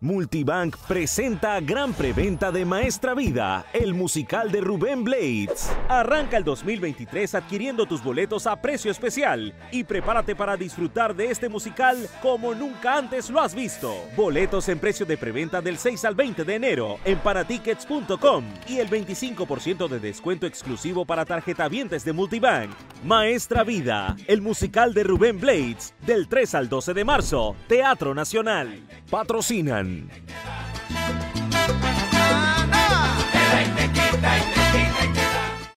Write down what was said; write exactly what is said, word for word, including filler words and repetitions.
Multibank presenta gran preventa de Maestra Vida, el musical de Rubén Blades. Arranca el dos mil veintitrés adquiriendo tus boletos a precio especial y prepárate para disfrutar de este musical como nunca antes lo has visto. Boletos en precio de preventa del seis al veinte de enero en paratickets punto com y el veinticinco por ciento de descuento exclusivo para tarjetavientes de Multibank. Maestra Vida, el musical de Rubén Blades, del tres al doce de marzo, Teatro Nacional. Patrocinan